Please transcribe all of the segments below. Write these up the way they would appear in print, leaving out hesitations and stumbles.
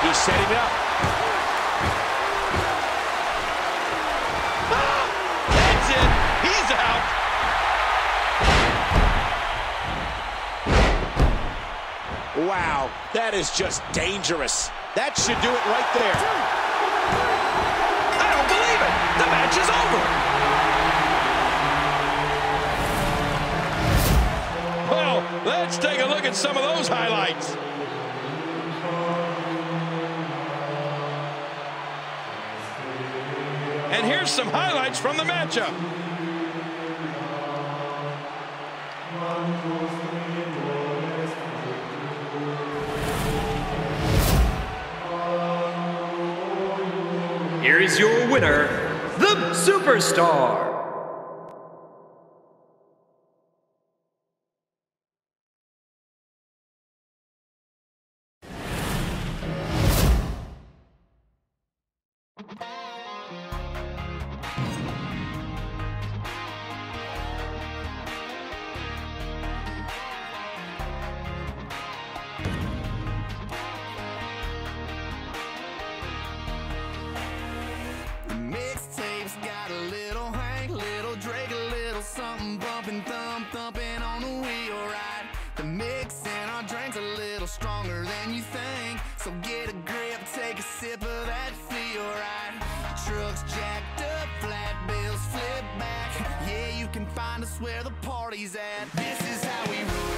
He's setting it up. Ah, that's it. He's out. Wow, that is just dangerous. That should do it right there. I don't believe it. The match is over. Well, let's take a look at some of those highlights. And here's some highlights from the matchup. Here is your winner, the Superstar. Mixtapes got a little Hank, little Drake, a little something bumping, thumping on the wheel, right? The mix in our drinks a little stronger than you think, so get a grip, take a sip of that feel, right? Trucks jacked up, flat bills flip back, yeah, you can find us where the party's at. This is how we roll.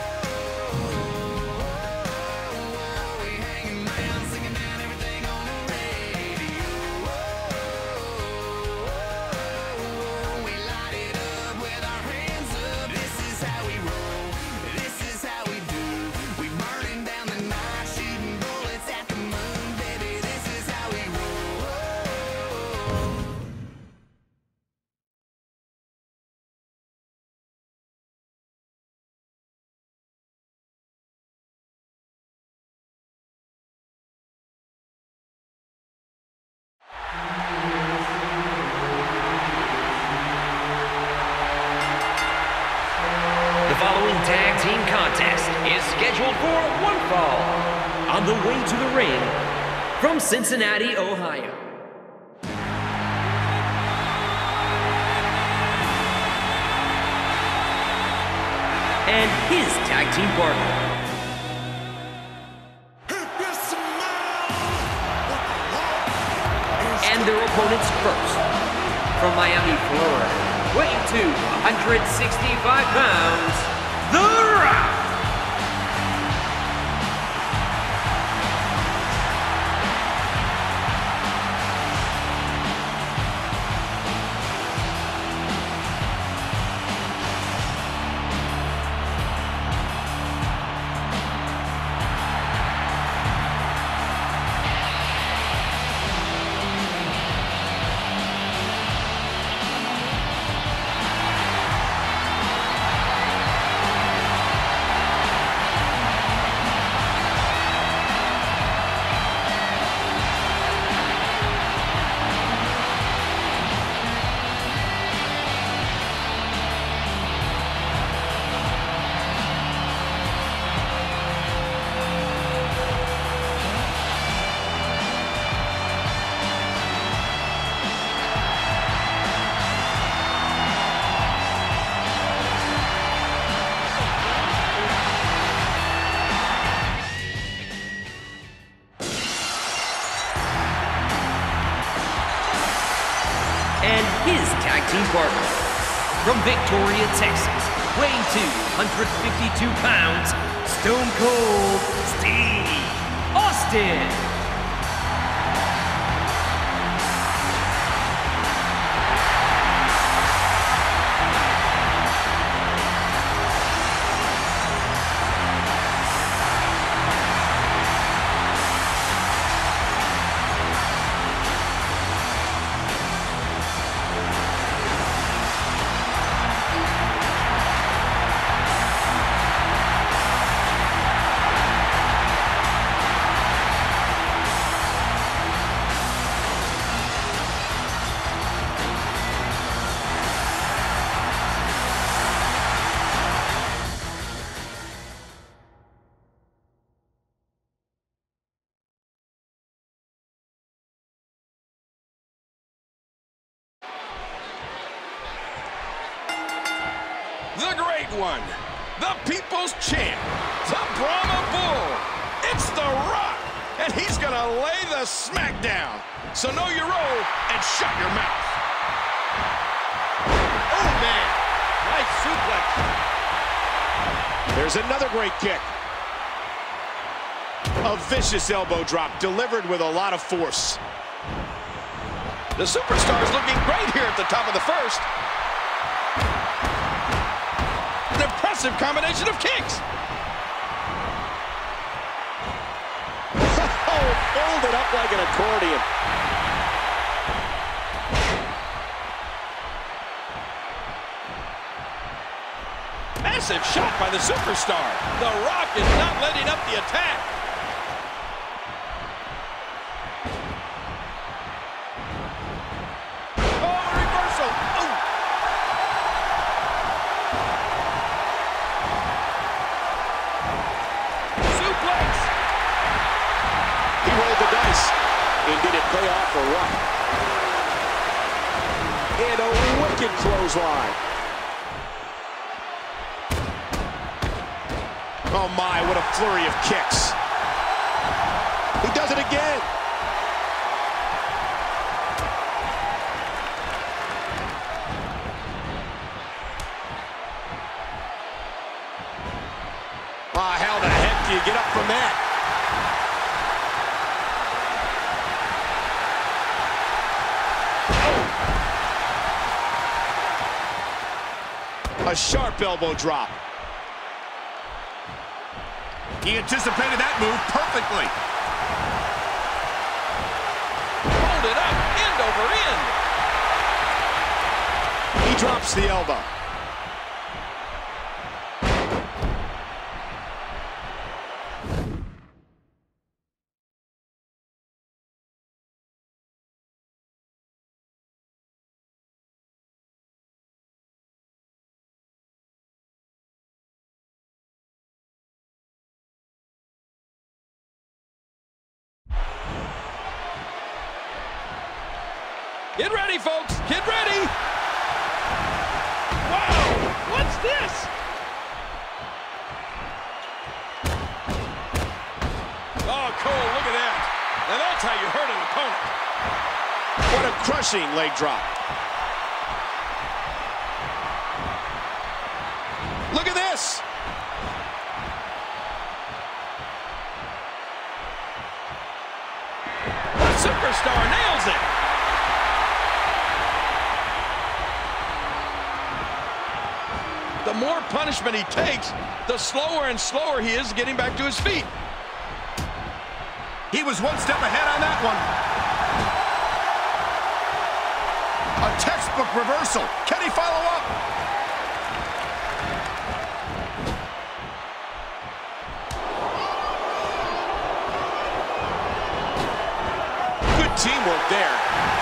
The following tag team contest is scheduled for one fall. On the way to the ring, from Cincinnati, Ohio. And his tag team partner. And their opponents first. From Miami, Florida, weighing 265 pounds, The Rock. And his tag team partner. From Victoria, Texas, weighing 252 pounds, Stone Cold Steve Austin. the great one, the people's champ, the Brahma Bull. It's The Rock, and he's going to lay the smackdown. So know your role and shut your mouth. Oh, man. Nice suplex. There's another great kick. A vicious elbow drop delivered with a lot of force. The superstar is looking great here at the top of the first. An impressive combination of kicks. Oh, folded up like an accordion. Massive shot by the superstar. The Rock is not letting up the attack. Oh, reversal. Oh. Suplex. He rolled the dice. And did it pay off or what? And a wicked clothesline. Oh my, what a flurry of kicks. He does it again. Ah, how the heck do you get up from that? A sharp elbow drop. He anticipated that move perfectly. Hold it up, end over end. He drops the elbow. Get ready, folks. Get ready. Wow, what's this? Oh, Cole, look at that. Now that's how you hurt an opponent. What a crushing leg drop. Look at this. The superstar nails it. The more punishment he takes, the slower and slower he is getting back to his feet. He was one step ahead on that one. A textbook reversal. Can he follow up? Good teamwork there.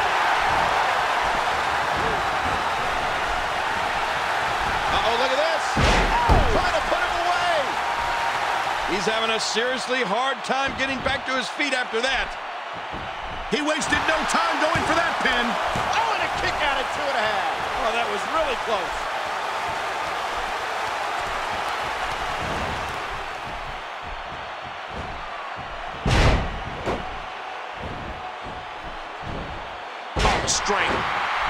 Uh-oh, look at this. Trying to put him away. He's having a seriously hard time getting back to his feet after that. He wasted no time going for that pin. Oh, and a kick out at 2.5. Oh, that was really close. Oh, the strength.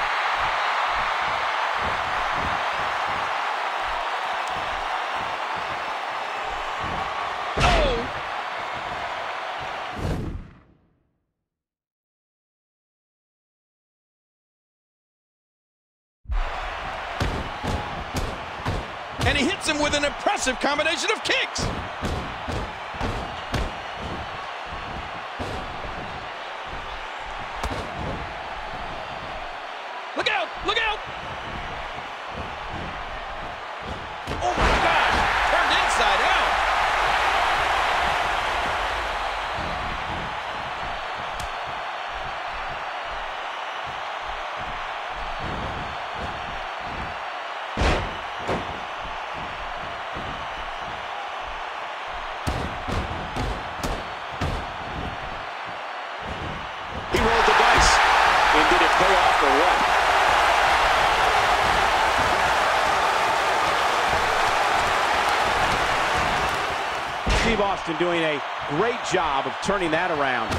And he hits him with an impressive combination of kicks. Look out! Look out! Oh my gosh! Turned inside out. He rolled the dice. And did it pay off or what? Austin doing a great job of turning that around.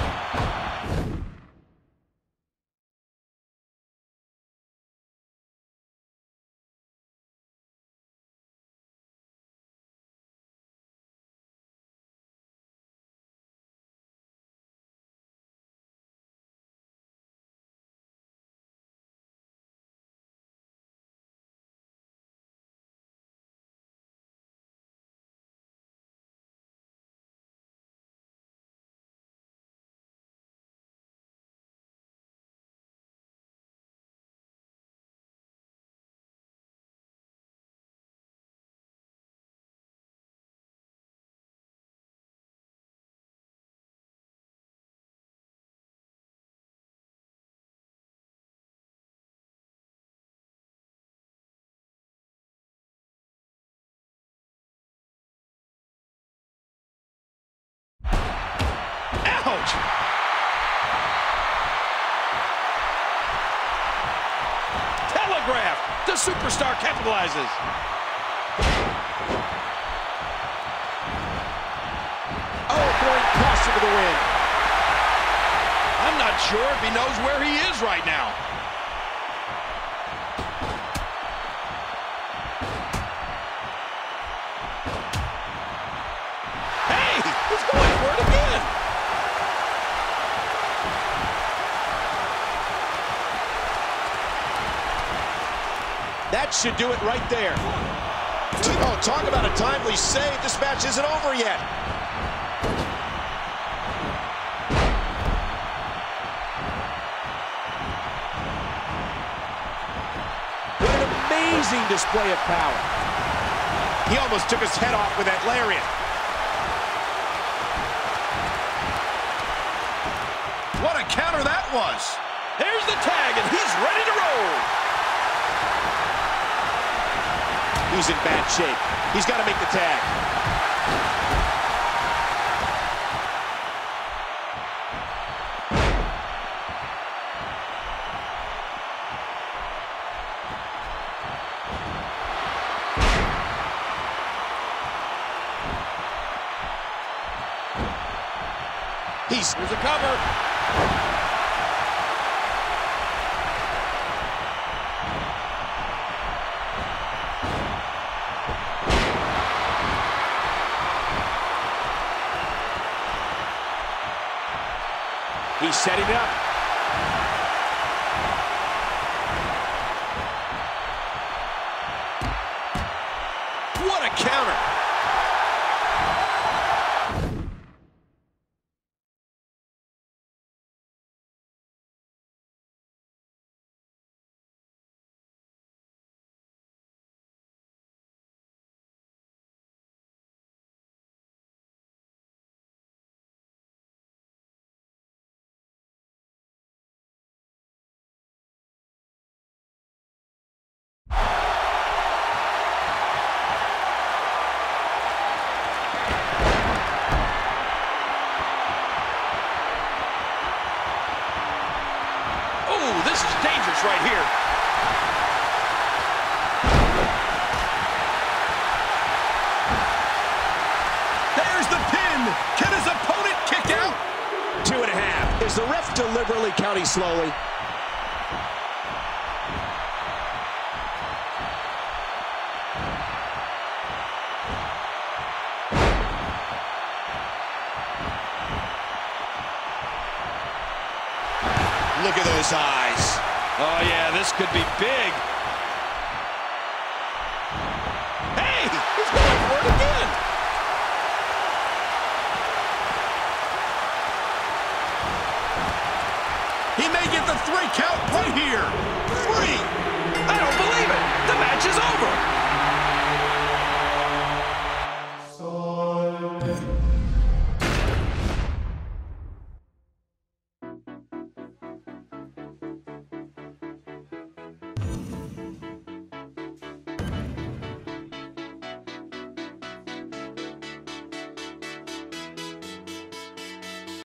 Ouch! Telegraph! The superstar capitalizes. Oh, throwing caution to the wind. I'm not sure if he knows where he is right now. Hey, he's going for it again. That should do it right there. Oh, talk about a timely save. This match isn't over yet. What an amazing display of power. He almost took his head off with that lariat. What a counter that was. There's the tag, and he's ready to roll. He's in bad shape. He's got to make the tag. Here's a cover. He's setting it up. What a counter. This is dangerous right here. There's the pin. Can his opponent kick out? 2.5. Is the ref deliberately counting slowly? Look at those eyes. Oh, yeah, this could be big. Hey, he's going for it again. He may get the 3 count right here. 3. I don't believe it. The match is over.